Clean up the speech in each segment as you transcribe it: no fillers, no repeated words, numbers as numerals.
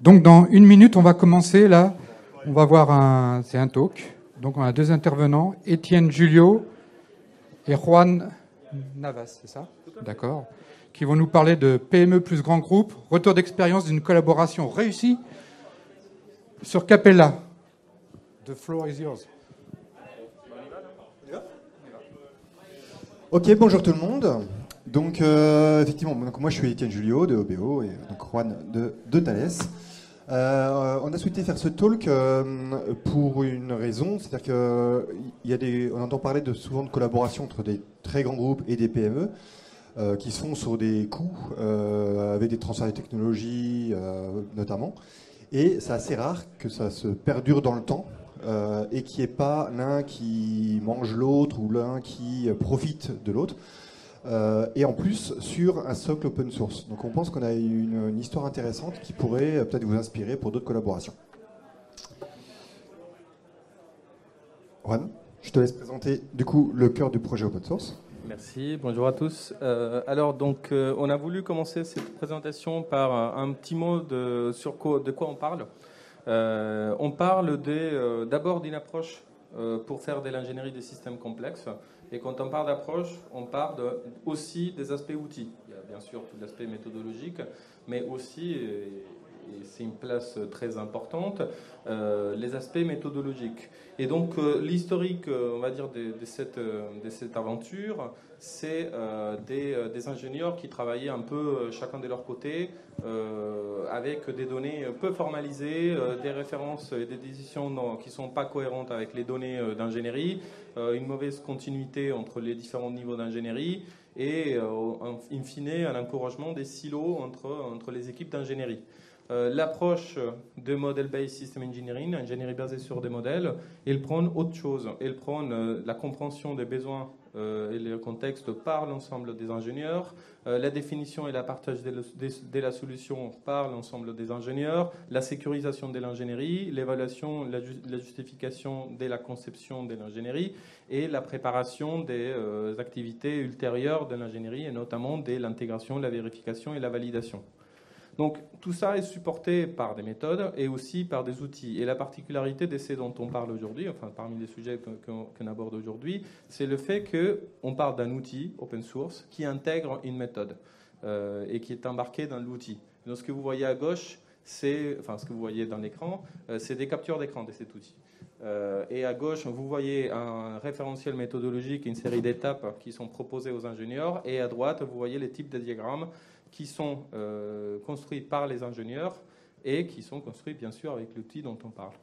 Donc dans une minute, on va commencer là. On va voir c'est un talk. Donc on a deux intervenants, Étienne Julio et Juan Navas, c'est ça? D'accord. Qui vont nous parler de PME plus grand groupe, retour d'expérience d'une collaboration réussie sur Capella. The floor is yours. Ok, bonjour tout le monde. Donc effectivement, moi je suis Étienne Julio de OBO et donc Juan de Thales. On a souhaité faire ce talk pour une raison, c'est-à-dire qu'on entend parler souvent de collaboration entre des très grands groupes et des PME qui se font sur des coûts avec des transferts de technologie notamment. Et c'est assez rare que ça se perdure dans le temps et qu'il n'y ait pas l'un qui mange l'autre ou l'un qui profite de l'autre. Et en plus sur un socle open source. Donc on pense qu'on a une histoire intéressante qui pourrait peut-être vous inspirer pour d'autres collaborations. Juan, je te laisse présenter du coup le cœur du projet open source. Merci, bonjour à tous. Alors donc on a voulu commencer cette présentation par un petit mot de quoi on parle. On parle d'abord d'une approche pour faire de l'ingénierie des systèmes complexes. Et quand on parle d'approche, on parle aussi des aspects outils. Il y a bien sûr tout l'aspect méthodologique, mais aussi, et c'est une place très importante, les aspects méthodologiques. Et donc l'historique, on va dire, de cette aventure, c'est des ingénieurs qui travaillaient un peu chacun de leur côté, avec des données peu formalisées, des références et des décisions qui ne sont pas cohérentes avec les données d'ingénierie, une mauvaise continuité entre les différents niveaux d'ingénierie et, in fine, un encouragement des silos entre les équipes d'ingénierie. L'approche de Model-Based System Engineering, ingénierie basée sur des modèles, elle prend autre chose. Elle prend la compréhension des besoins et le contexte par l'ensemble des ingénieurs, la définition et la partage de la solution par l'ensemble des ingénieurs, la sécurisation de l'ingénierie, l'évaluation, la justification de la conception de l'ingénierie et la préparation des activités ultérieures de l'ingénierie et notamment de l'intégration, la vérification et la validation. Donc tout ça est supporté par des méthodes et aussi par des outils. Et la particularité de ce dont on parle aujourd'hui, enfin parmi les sujets qu'on aborde aujourd'hui, c'est le fait qu'on parle d'un outil open source qui intègre une méthode et qui est embarqué dans l'outil. Donc ce que vous voyez à gauche, ce que vous voyez dans l'écran, c'est des captures d'écran de cet outil. Et à gauche, vous voyez un référentiel méthodologique, une série d'étapes qui sont proposées aux ingénieurs. Et à droite, vous voyez les types de diagrammes qui sont construits par les ingénieurs et qui sont construits bien sûr avec l'outil dont on parle.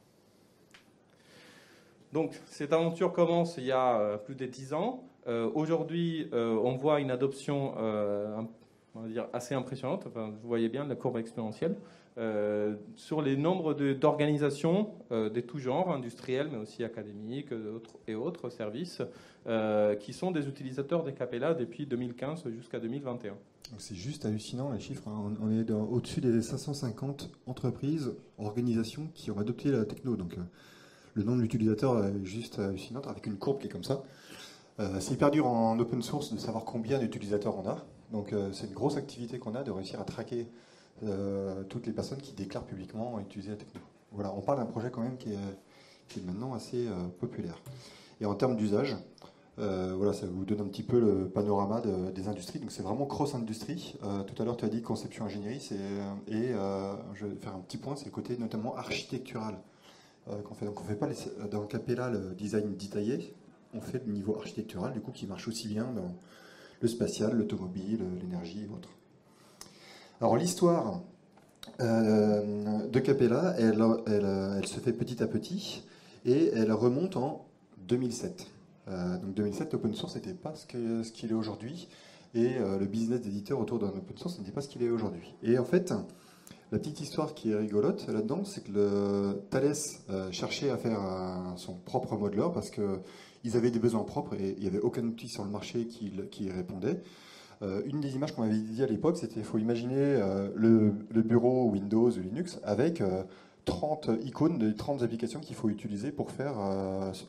Donc cette aventure commence il y a plus de 10 ans. Aujourd'hui, on voit une adoption on va dire assez impressionnante. Enfin, vous voyez bien la courbe exponentielle sur les nombres d'organisations de tout genre, industrielles mais aussi académiques et autres services qui sont des utilisateurs des Capella depuis 2015 jusqu'à 2021. C'est juste hallucinant les chiffres. On est au-dessus des 550 entreprises, organisations qui ont adopté la techno. Donc le nombre d'utilisateurs est juste hallucinant avec une courbe qui est comme ça. C'est hyper dur en open source de savoir combien d'utilisateurs on a. Donc c'est une grosse activité qu'on a de réussir à traquer toutes les personnes qui déclarent publiquement utiliser la techno. Voilà, on parle d'un projet quand même qui est maintenant assez populaire. Et en termes d'usage, voilà, ça vous donne un petit peu le panorama des industries. Donc c'est vraiment cross-industrie. Tout à l'heure, tu as dit conception ingénierie. Je vais faire un petit point, c'est le côté notamment architectural qu'on fait. Donc on ne fait pas dans Capella le design détaillé, on fait le niveau architectural, du coup, qui marche aussi bien dans le spatial, l'automobile, l'énergie et autres. Alors l'histoire de Capella, elle se fait petit à petit et elle remonte en 2007. Donc 2007, l'open source n'était pas ce qu'il est aujourd'hui et le business d'éditeur autour d'un open source n'était pas ce qu'il est aujourd'hui. Et en fait, la petite histoire qui est rigolote là-dedans, c'est que Thales cherchait à faire son propre modeler parce qu'ils avaient des besoins propres et il n'y avait aucun outil sur le marché qui y répondait. Une des images qu'on m'avait dit à l'époque, c'était qu'il faut imaginer le bureau Windows ou Linux avec 30 icônes de 30 applications qu'il faut utiliser pour faire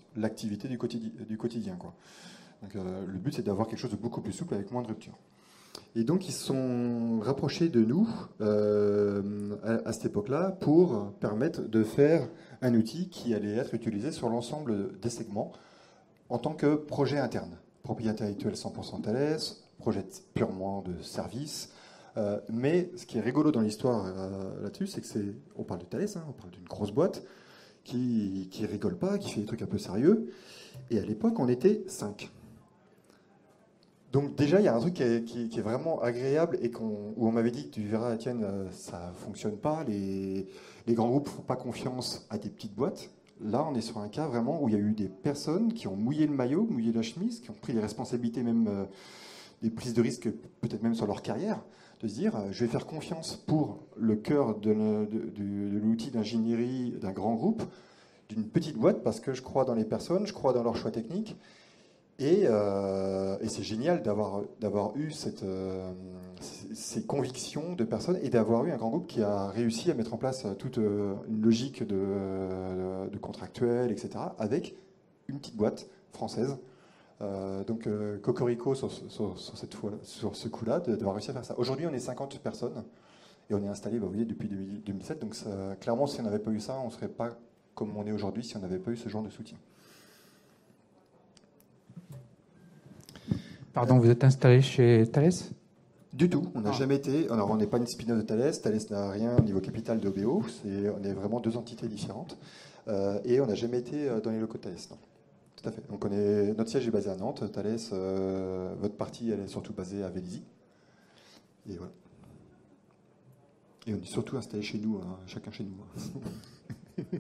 l'activité du quotidien, quoi. Donc, le but, c'est d'avoir quelque chose de beaucoup plus souple avec moins de ruptures. Et donc, ils se sont rapprochés de nous à cette époque-là pour permettre de faire un outil qui allait être utilisé sur l'ensemble des segments en tant que projet interne. Propriété intellectuelle 100% Thales, projet purement de service. Mais ce qui est rigolo dans l'histoire là-dessus, c'est que on parle de Thales, hein, on parle d'une grosse boîte qui rigole pas, qui fait des trucs un peu sérieux. Et à l'époque, on était 5. Donc déjà, il y a un truc qui est vraiment agréable et où on m'avait dit, tu verras, Étienne, ça fonctionne pas, les grands groupes font pas confiance à des petites boîtes. Là, on est sur un cas vraiment où il y a eu des personnes qui ont mouillé le maillot, mouillé la chemise, qui ont pris des responsabilités, même des prises de risques, peut-être même sur leur carrière, de se dire, je vais faire confiance pour le cœur de l'outil d'ingénierie d'un grand groupe, d'une petite boîte, parce que je crois dans les personnes, je crois dans leurs choix techniques. Et c'est génial d'avoir eu ces convictions de personnes et d'avoir eu un grand groupe qui a réussi à mettre en place toute une logique de contractuel, etc., avec une petite boîte française. Donc Cocorico sur ce coup-là, d'avoir réussi à faire ça. Aujourd'hui, on est 50 personnes et on est installé, vous voyez, depuis 2007. Donc clairement, si on n'avait pas eu ça, on ne serait pas comme on est aujourd'hui si on n'avait pas eu ce genre de soutien. Pardon, vous êtes installé chez Thales ? Du tout, on n'a jamais été. Alors, on n'est pas une spin-off de Thales. Thales n'a rien au niveau capital d'OBO. On est vraiment deux entités différentes. Et on n'a jamais été dans les locaux de Thales, non. Tout à fait. Donc, notre siège est basé à Nantes. Thales, votre partie, elle est surtout basée à Vélizy. Et voilà. Et on est surtout installé chez nous, hein, chacun chez nous.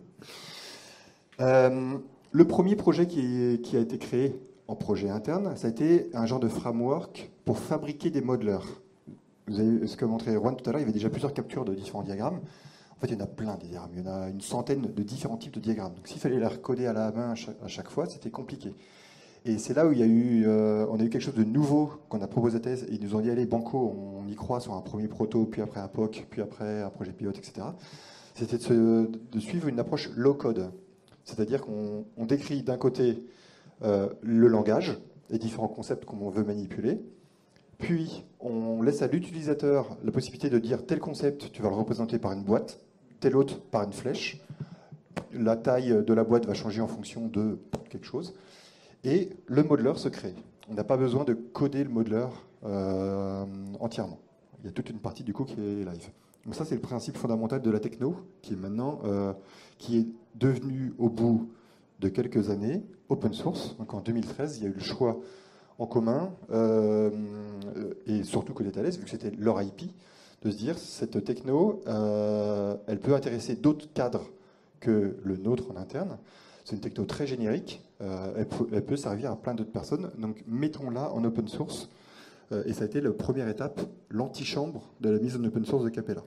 Le premier projet qui a été créé en projet interne, ça a été un genre de framework pour fabriquer des modelers. Vous avez ce que montrait Juan tout à l'heure, il y avait déjà plusieurs captures de différents diagrammes. En fait, il y en a plein des diagrammes, il y en a une centaine de différents types de diagrammes. Donc s'il fallait les recoder à la main à chaque fois, c'était compliqué. Et c'est là où on a eu quelque chose de nouveau qu'on a proposé à Thales, et ils nous ont dit, allez, banco, on y croit sur un premier proto, puis après un POC, puis après un projet pilote, etc. C'était de suivre une approche low-code. C'est-à-dire qu'on décrit d'un côté le langage, les différents concepts qu'on veut manipuler, puis on laisse à l'utilisateur la possibilité de dire tel concept, tu vas le représenter par une boîte, tel autre par une flèche, la taille de la boîte va changer en fonction de quelque chose, et le modeler se crée. On n'a pas besoin de coder le modeler entièrement. Il y a toute une partie du coup qui est live. Donc ça, c'est le principe fondamental de la techno, qui est maintenant, qui est devenu au bout de quelques années open source. Donc en 2013, il y a eu le choix en commun, et surtout côté Thales, vu que c'était leur IP, de se dire cette techno, elle peut intéresser d'autres cadres que le nôtre en interne. C'est une techno très générique, elle peut servir à plein d'autres personnes. Donc mettons-la en open source. Et ça a été la première étape, l'antichambre de la mise en open source de Capella.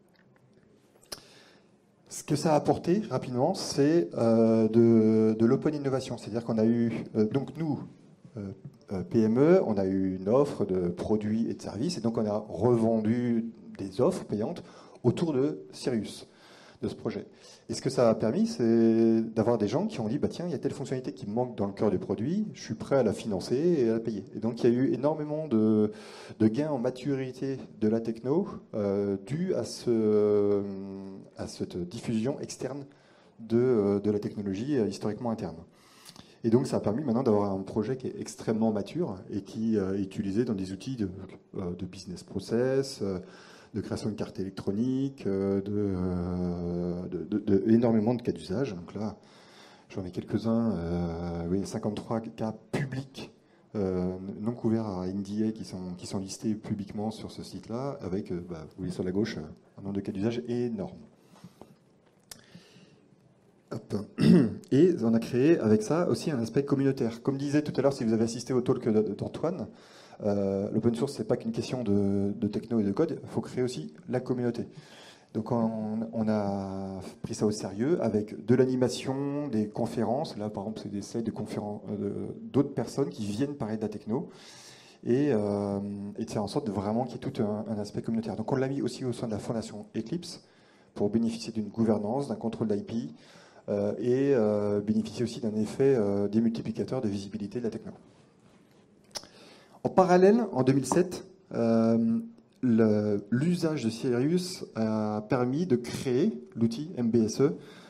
Ce que ça a apporté rapidement, c'est de l'open innovation. C'est-à-dire qu'on a eu, donc nous, PME, on a eu une offre de produits et de services, et donc on a revendu des offres payantes autour de Sirius, de ce projet. Et ce que ça a permis, c'est d'avoir des gens qui ont dit, bah tiens, il y a telle fonctionnalité qui me manque dans le cœur du produit, je suis prêt à la financer et à la payer. Et donc il y a eu énormément de gains en maturité de la techno dû à cette diffusion externe de la technologie historiquement interne. Et donc ça a permis maintenant d'avoir un projet qui est extrêmement mature et qui est utilisé dans des outils de business process, de création de cartes électroniques, énormément de cas d'usage. Donc là, j'en ai quelques-uns, oui, 53 cas publics non couverts à NDA qui sont listés publiquement sur ce site-là, avec, vous voyez sur la gauche, un nombre de cas d'usage énorme. Hop. Et on a créé avec ça aussi un aspect communautaire. Comme disait tout à l'heure, si vous avez assisté au talk d'Antoine, l'open source, c'est pas qu'une question de techno et de code, il faut créer aussi la communauté. Donc on a pris ça au sérieux avec de l'animation, des conférences. Là, par exemple, c'est des slides de conférences d'autres personnes qui viennent parler de la techno et de faire en sorte de vraiment qu'il y ait tout un aspect communautaire. Donc on l'a mis aussi au sein de la fondation Eclipse pour bénéficier d'une gouvernance, d'un contrôle d'IP et bénéficier aussi d'un effet démultiplicateur de visibilité de la techno. En parallèle, en 2007, l'usage de Sirius a permis de créer l'outil MBSE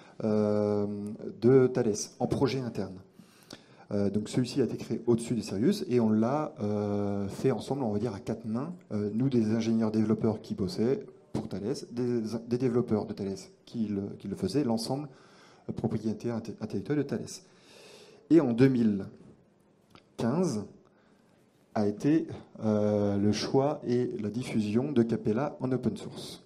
de Thales en projet interne. Donc celui-ci a été créé au-dessus de Sirius et on l'a fait ensemble, on va dire à 4 mains. Nous, des ingénieurs développeurs qui bossaient pour Thales, des développeurs de Thales qui le faisaient, l'ensemble propriété intellectuelle de Thales. Et en 2015 a été le choix et la diffusion de Capella en open source.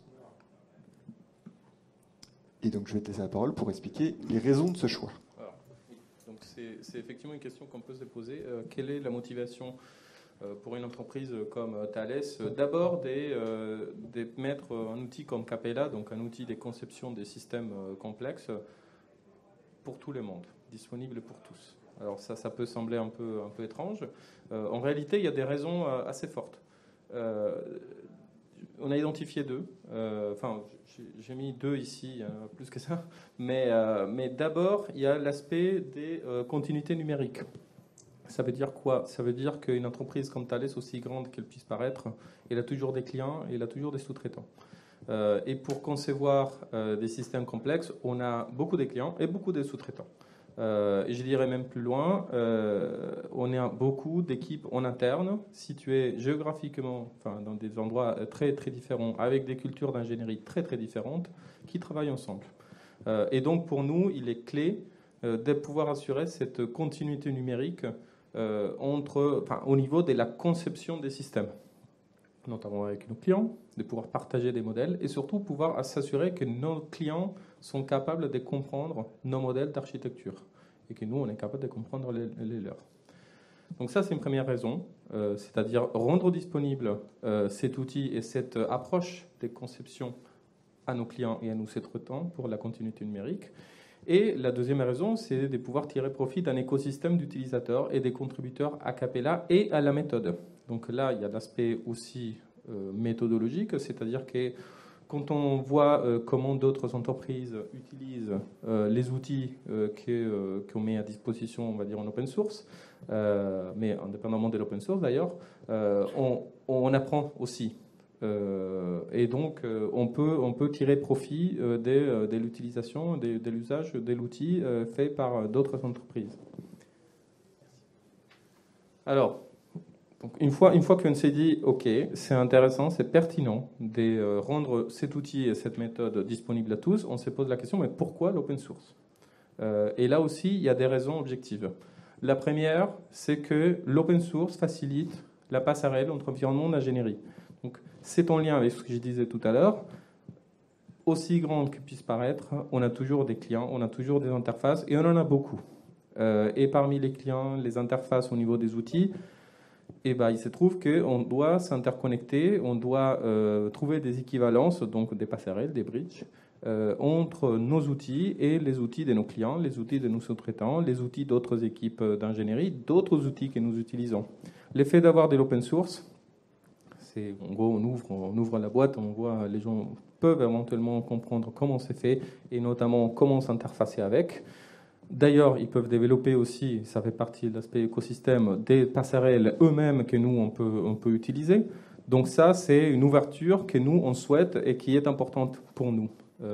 Et donc je vais te laisser la parole pour expliquer les raisons de ce choix. Donc c'est effectivement une question qu'on peut se poser. Quelle est la motivation pour une entreprise comme Thales d'abord de mettre un outil comme Capella, donc un outil de conception des systèmes complexes pour tout le monde, disponible pour tous. Alors ça peut sembler un peu étrange. En réalité, il y a des raisons assez fortes. On a identifié deux. Enfin, j'ai mis deux ici, plus que ça. Mais d'abord, il y a l'aspect des continuités numériques. Ça veut dire quoi? Ça veut dire qu'une entreprise comme Thales, aussi grande qu'elle puisse paraître, elle a toujours des clients et elle a toujours des sous-traitants. Et pour concevoir des systèmes complexes, on a beaucoup de clients et beaucoup de sous-traitants. Et je dirais même plus loin, on a beaucoup d'équipes en interne, situées géographiquement, enfin, dans des endroits très, très différents, avec des cultures d'ingénierie très, très différentes, qui travaillent ensemble. Et donc, pour nous, il est clé de pouvoir assurer cette continuité numérique au niveau de la conception des systèmes, notamment avec nos clients, de pouvoir partager des modèles et surtout pouvoir s'assurer que nos clients sont capables de comprendre nos modèles d'architecture et que nous, on est capable de comprendre les leurs. Donc ça, c'est une première raison, c'est-à-dire rendre disponible cet outil et cette approche de conception à nos clients et à nos sous-traitants pour la continuité numérique. Et la deuxième raison, c'est de pouvoir tirer profit d'un écosystème d'utilisateurs et des contributeurs à Capella et à la méthode. Donc là, il y a l'aspect aussi méthodologique, c'est-à-dire que quand on voit comment d'autres entreprises utilisent les outils qu'on met à disposition, on va dire en open source, mais indépendamment de l'open source d'ailleurs, on apprend aussi. Et donc, on peut tirer profit de l'utilisation, de l'usage de l'outil fait par d'autres entreprises. Alors, donc une fois qu'on s'est dit, OK, c'est intéressant, c'est pertinent de rendre cet outil et cette méthode disponible à tous, on se pose la question, mais pourquoi l'open source? Et là aussi, il y a des raisons objectives. La première, c'est que l'open source facilite la passerelle entre environnement d'ingénierie. Donc, c'est en lien avec ce que je disais tout à l'heure. Aussi grande que puisse paraître, on a toujours des clients, on a toujours des interfaces, et on en a beaucoup. Et parmi les clients, les interfaces au niveau des outils, et il se trouve qu'on doit s'interconnecter, on doit trouver des équivalences, donc des passerelles, des bridges, entre nos outils et les outils de nos clients, les outils de nos sous-traitants, les outils d'autres équipes d'ingénierie, d'autres outils que nous utilisons. L'effet d'avoir de l'open source, c'est en gros on ouvre la boîte, on voit les gens peuvent éventuellement comprendre comment c'est fait et notamment comment s'interfacer avec. D'ailleurs, ils peuvent développer aussi, ça fait partie de l'aspect écosystème, des passerelles eux-mêmes que nous, on peut utiliser. Donc ça, c'est une ouverture que nous, on souhaite et qui est importante pour nous,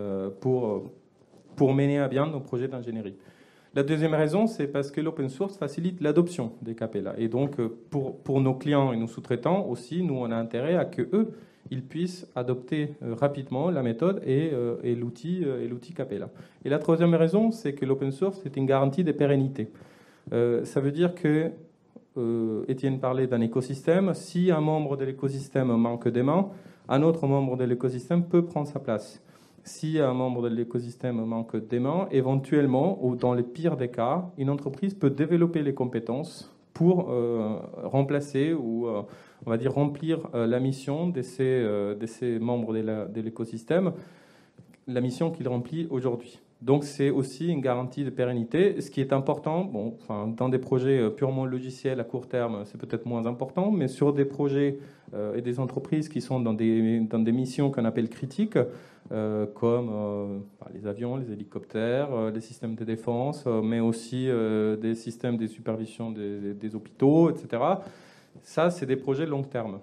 pour mener à bien nos projets d'ingénierie. La deuxième raison, c'est parce que l'open source facilite l'adoption des Capella. Et donc, pour nos clients et nos sous-traitants aussi, nous, on a intérêt à qu'eux, ils puissent adopter rapidement la méthode et l'outil Capella. Et la troisième raison, c'est que l'open source est une garantie de pérennité. Ça veut dire que, Étienne parlait d'un écosystème, si un membre de l'écosystème manque des mains, un autre membre de l'écosystème peut prendre sa place. Si un membre de l'écosystème manque des mains, éventuellement, ou dans les pires des cas, une entreprise peut développer les compétences pour remplacer ou on va dire remplir la mission de ces membres de l'écosystème, la mission qu'il remplit aujourd'hui. Donc c'est aussi une garantie de pérennité, ce qui est important. Bon, enfin, dans des projets purement logiciels à court terme, c'est peut-être moins important, mais sur des projets et des entreprises qui sont dans des missions qu'on appelle critiques, comme les avions, les hélicoptères, les systèmes de défense, mais aussi des systèmes de supervision des hôpitaux, etc. Ça, c'est des projets long terme.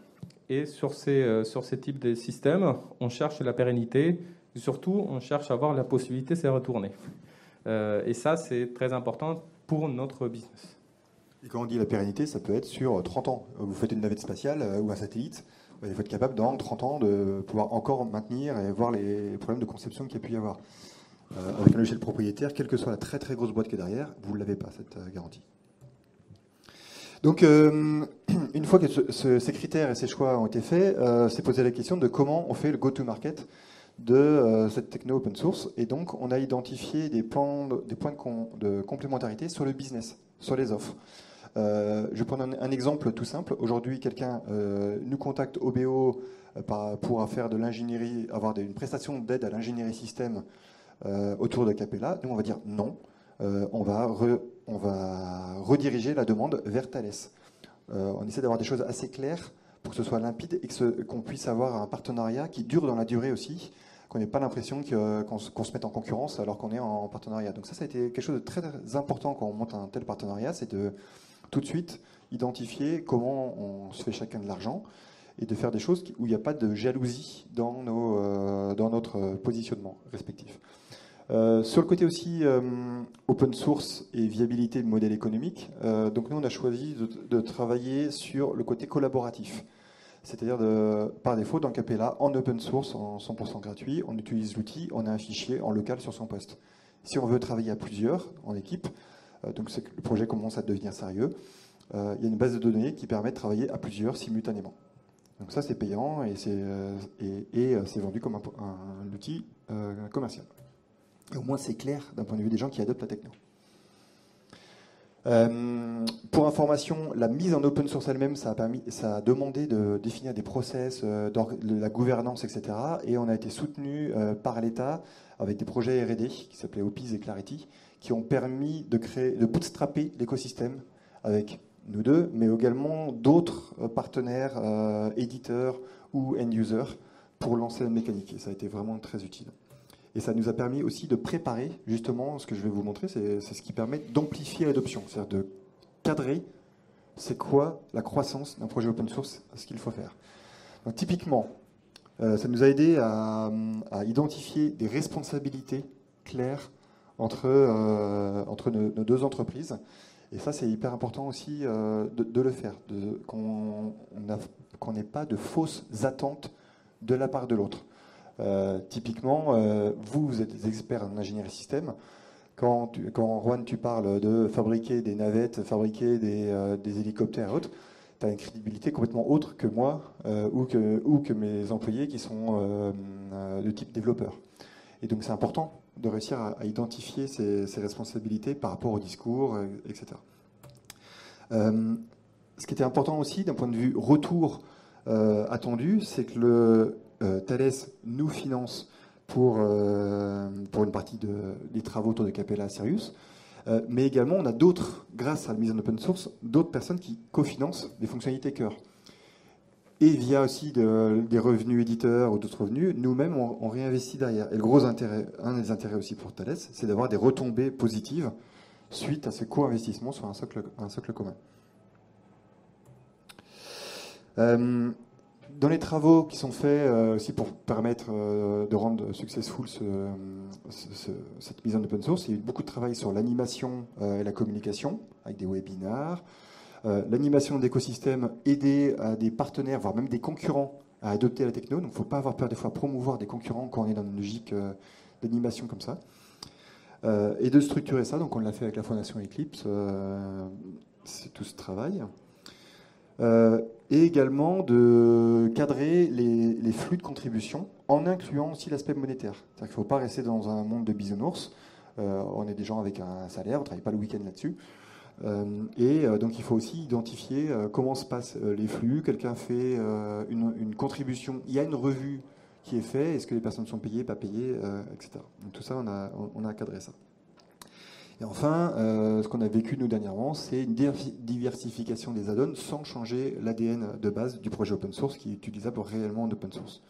Et sur ces types de systèmes, on cherche la pérennité. Et surtout, on cherche à avoir la possibilité de se retourner. Et ça, c'est très important pour notre business. Et quand on dit la pérennité, ça peut être sur 30 ans. Vous faites une navette spatiale ou un satellite, il faut être capable dans 30 ans de pouvoir encore maintenir et voir les problèmes de conception qu'il y a pu y avoir. Avec un logiciel propriétaire, quelle que soit la très très grosse boîte qui est derrière, vous ne l'avez pas, cette garantie. Donc, une fois que ces critères et ces choix ont été faits, c'est posé la question de comment on fait le go-to-market de cette techno open source. Et donc, on a identifié des points de complémentarité sur le business, sur les offres. Je vais prendre un exemple tout simple. Aujourd'hui, quelqu'un nous contacte OBO pour faire de l'ingénierie, avoir une prestation d'aide à l'ingénierie système autour de Capella. Nous, on va dire non. On va rediriger la demande vers Thales. On essaie d'avoir des choses assez claires pour que ce soit limpide et qu'on puisse avoir un partenariat qui dure dans la durée aussi, qu'on n'ait pas l'impression qu'on se mette en concurrence alors qu'on est en partenariat. Donc ça a été quelque chose de très important quand on monte un tel partenariat, c'est de tout de suite identifier comment on se fait chacun de l'argent et de faire des choses où il n'y a pas de jalousie dans notre positionnement respectif. Sur le côté aussi open source et viabilité de modèle économique, donc nous on a choisi de travailler sur le côté collaboratif. C'est-à-dire par défaut dans Capella, en open source, en 100% gratuit, on utilise l'outil, on a un fichier en local sur son poste. Si on veut travailler à plusieurs, en équipe, donc le projet commence à devenir sérieux, il y a une base de données qui permet de travailler à plusieurs simultanément. Donc ça c'est payant et c'est vendu comme un outil commercial. Et au moins c'est clair d'un point de vue des gens qui adoptent la techno. Pour information, la mise en open source elle-même, ça a demandé de définir des process, de la gouvernance, etc. Et on a été soutenu par l'État avec des projets R&D qui s'appelaient OPIS et Clarity, qui ont permis de bootstrapper l'écosystème avec nous deux, mais également d'autres partenaires, éditeurs ou end-users pour lancer la mécanique. Et ça a été vraiment très utile. Et ça nous a permis aussi de préparer, justement, ce que je vais vous montrer, c'est ce qui permet d'amplifier l'adoption, c'est-à-dire de cadrer c'est quoi la croissance d'un projet open source, ce qu'il faut faire. Donc, typiquement, ça nous a aidé à identifier des responsabilités claires entre nos deux entreprises. Et ça, c'est hyper important aussi de le faire, qu'on n'ait pas de fausses attentes de la part de l'autre. Typiquement, vous êtes des experts en ingénierie système. Quand Juan, tu parles de fabriquer des navettes, fabriquer des hélicoptères et autres, tu as une crédibilité complètement autre que moi ou que mes employés qui sont de type développeur. Et donc c'est important de réussir à identifier ces responsabilités par rapport au discours, etc. Ce qui était important aussi d'un point de vue retour attendu, c'est que Thales nous finance pour une partie des travaux autour de Capella Sirius, mais également on a d'autres, grâce à la mise en open source, d'autres personnes qui cofinancent des fonctionnalités cœur. Et via aussi des revenus éditeurs ou d'autres revenus, nous-mêmes on réinvestit derrière. Et le gros intérêt, un des intérêts aussi pour Thales, c'est d'avoir des retombées positives suite à ce co-investissement sur un socle commun. Dans les travaux qui sont faits aussi pour permettre de rendre successful cette mise en open source, il y a eu beaucoup de travail sur l'animation et la communication, avec des webinars, l'animation d'écosystèmes, aider à des partenaires, voire même des concurrents à adopter la techno. Donc il ne faut pas avoir peur des fois promouvoir des concurrents quand on est dans une logique d'animation comme ça. Et de structurer ça, donc on l'a fait avec la Fondation Eclipse, c'est tout ce travail. Et également de cadrer les flux de contribution en incluant aussi l'aspect monétaire. C'est-à-dire qu'il ne faut pas rester dans un monde de bisounours. On est des gens avec un salaire, on ne travaille pas le week-end là-dessus. Donc il faut aussi identifier comment se passent les flux. Quelqu'un fait une contribution, il y a une revue qui est faite, est-ce que les personnes sont payées, pas payées, etc. Donc tout ça, on a cadré ça. Et enfin, ce qu'on a vécu nous dernièrement, c'est une diversification des add-ons sans changer l'ADN de base du projet open source qui est utilisable réellement en open source.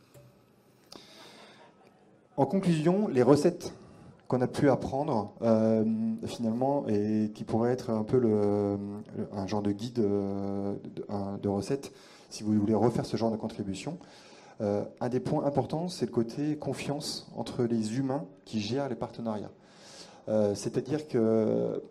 En conclusion, les recettes qu'on a pu apprendre finalement et qui pourraient être un peu un genre de guide de recettes, si vous voulez refaire ce genre de contribution. Un des points importants, c'est le côté confiance entre les humains qui gèrent les partenariats. C'est-à-dire que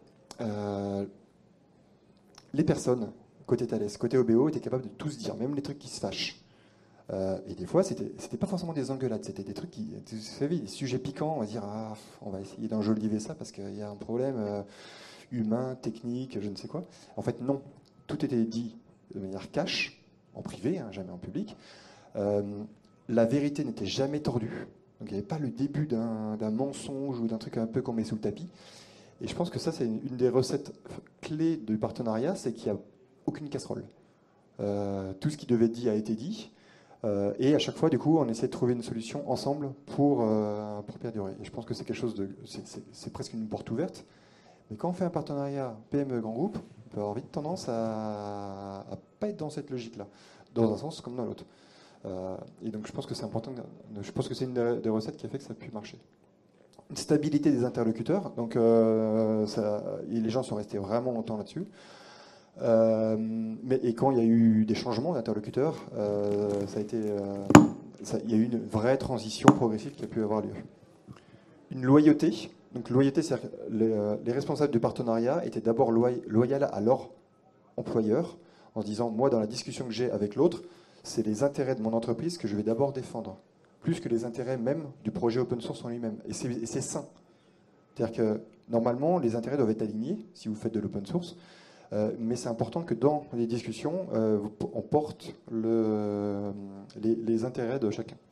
les personnes, côté Thales, côté OBO, étaient capables de tout se dire, même les trucs qui se fâchent. Et des fois, c'était pas forcément des engueulades, c'était des trucs qui, vous savez, des sujets piquants, on va dire, on va essayer d'enjoliver ça parce qu'il y a un problème humain, technique, je ne sais quoi. En fait, non. Tout était dit de manière cash, en privé, hein, jamais en public. La vérité n'était jamais tordue. Donc il n'y avait pas le début d'un mensonge ou d'un truc un peu qu'on met sous le tapis. Et je pense que ça, c'est une des recettes clés du partenariat, c'est qu'il n'y a aucune casserole. Tout ce qui devait être dit a été dit. Et à chaque fois, du coup, on essaie de trouver une solution ensemble pour perdurer. Et je pense que c'est quelque chose de... C'est presque une porte ouverte. Mais quand on fait un partenariat PME grand groupe, on peut avoir vite tendance à pas être dans cette logique-là, dans un sens comme dans l'autre. Et donc je pense que c'est important. Je pense que c'est une des recettes qui a fait que ça a pu marcher. Une stabilité des interlocuteurs. Donc les gens sont restés vraiment longtemps là-dessus. Et quand il y a eu des changements d'interlocuteurs, il y a eu une vraie transition progressive qui a pu avoir lieu. Une loyauté. Donc loyauté, c'est-à-dire que les responsables du partenariat étaient d'abord loyaux à leur employeur, en disant, moi, dans la discussion que j'ai avec l'autre, c'est les intérêts de mon entreprise que je vais d'abord défendre, plus que les intérêts même du projet open source en lui-même. Et c'est sain. C'est-à-dire que normalement, les intérêts doivent être alignés si vous faites de l'open source, mais c'est important que dans les discussions, on porte les intérêts de chacun.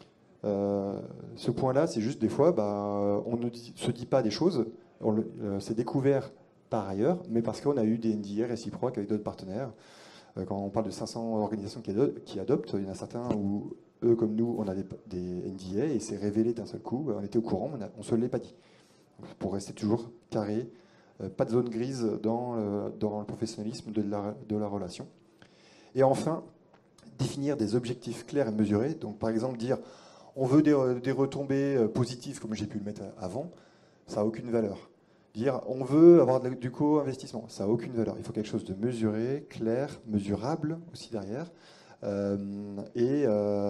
Ce point-là, c'est juste des fois, on ne se dit pas des choses, c'est découvert par ailleurs, mais parce qu'on a eu des NDA réciproques avec d'autres partenaires. Quand on parle de 500 organisations qui adoptent, il y en a certains où, eux comme nous, on a des NDA et c'est révélé d'un seul coup, on était au courant, on ne se l'est pas dit. Pour rester toujours carré, pas de zone grise dans le professionnalisme de la relation. Et enfin, définir des objectifs clairs et mesurés. Donc par exemple dire, on veut des retombées positives comme j'ai pu le mettre avant, ça n'a aucune valeur. Dire on veut avoir du co-investissement, ça n'a aucune valeur. Il faut quelque chose de mesuré, clair, mesurable aussi derrière, et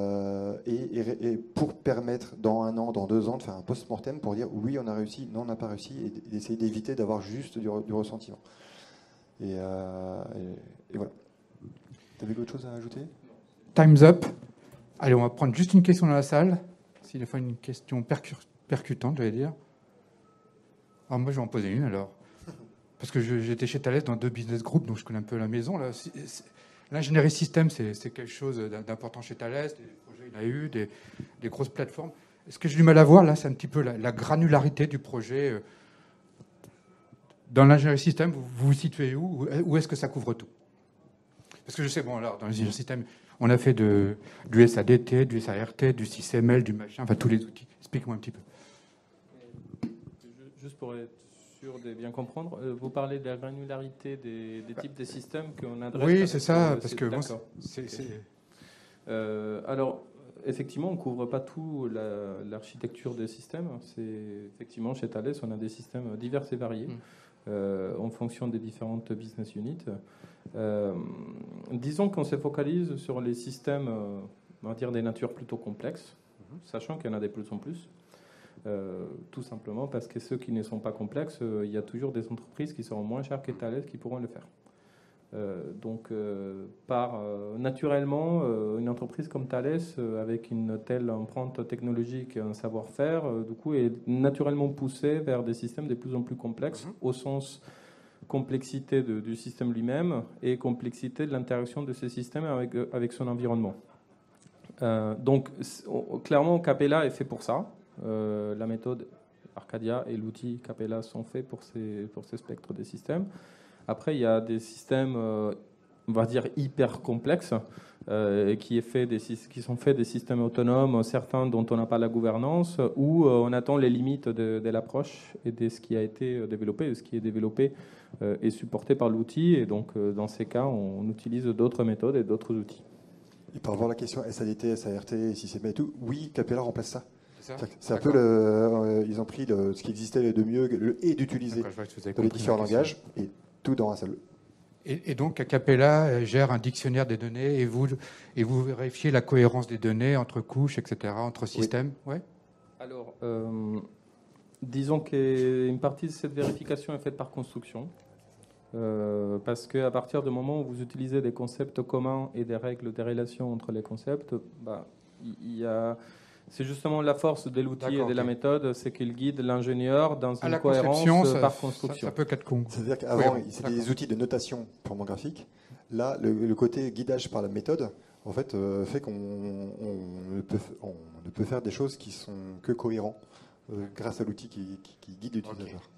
pour permettre dans 1 an, dans 2 ans, de faire un post-mortem pour dire oui on a réussi, non on n'a pas réussi, et d'essayer d'éviter d'avoir juste du ressentiment. Et voilà. Tu avais d'autres choses à ajouter ? Time's up. Allez, on va prendre juste une question dans la salle. S'il faut une question percutante, j'allais dire. Alors moi, je vais en poser une alors. Parce que j'étais chez Thales dans 2 business groups, donc je connais un peu la maison. L'ingénierie système, c'est quelque chose d'important chez Thales. Des projets, il y en a eu, des grosses plateformes. Ce que j'ai du mal à voir, là, c'est un petit peu la granularité du projet. Dans l'ingénierie système, vous vous situez où est-ce que ça couvre tout ? Parce que je sais, bon, alors, dans l'ingénierie système, on a fait du SADT, du SART, du SysML, du machin, enfin tous les outils. Explique-moi un petit peu. Juste pour être sûr de bien comprendre, vous parlez de la granularité des types de systèmes qu'on adresse. Oui, c'est ça, parce que bon, alors, effectivement, on ne couvre pas tout l'architecture des systèmes. Effectivement, chez Thales, on a des systèmes divers et variés en fonction des différentes business units. Disons qu'on se focalise sur les systèmes, on va dire, des natures plutôt complexes, sachant qu'il y en a de plus en plus. Tout simplement parce que ceux qui ne sont pas complexes, il y a toujours des entreprises qui seront moins chères que Thales qui pourront le faire. Naturellement, une entreprise comme Thales, avec une telle empreinte technologique et un savoir-faire, du coup, est naturellement poussée vers des systèmes de plus en plus complexes, au sens complexité du système lui-même et complexité de l'interaction de ces systèmes avec son environnement. Clairement, Capella est fait pour ça. La méthode Arcadia et l'outil Capella sont faits pour ces spectres des systèmes. Après, il y a des systèmes, on va dire, hyper complexes qui sont faits des systèmes autonomes, certains dont on n'a pas la gouvernance, où on attend les limites de l'approche et de ce qui a été développé. Ce qui est développé est supporté par l'outil. Et donc, dans ces cas, on utilise d'autres méthodes et d'autres outils. Et par rapport à la question SADT, SART, SysML et tout, oui, Capella remplace ça. C'est un peu ils ont pris ce qui existait de mieux et d'utiliser dans les différents langages et tout dans un seul. Et donc, Acapella gère un dictionnaire des données et vous vérifiez la cohérence des données entre couches, etc., entre systèmes. Ouais. Alors, disons qu'une partie de cette vérification est faite par construction. Parce qu'à partir du moment où vous utilisez des concepts communs et des règles des relations entre les concepts, c'est justement la force de l'outil et de la méthode, c'est qu'il guide l'ingénieur dans une cohérence par construction. Ça peut être con. C'est-à-dire qu'avant, c'était des outils de notation purement graphique. Là, le côté guidage par la méthode, en fait, fait qu'on ne peut faire des choses qui sont que cohérents grâce à l'outil qui guide l'utilisateur.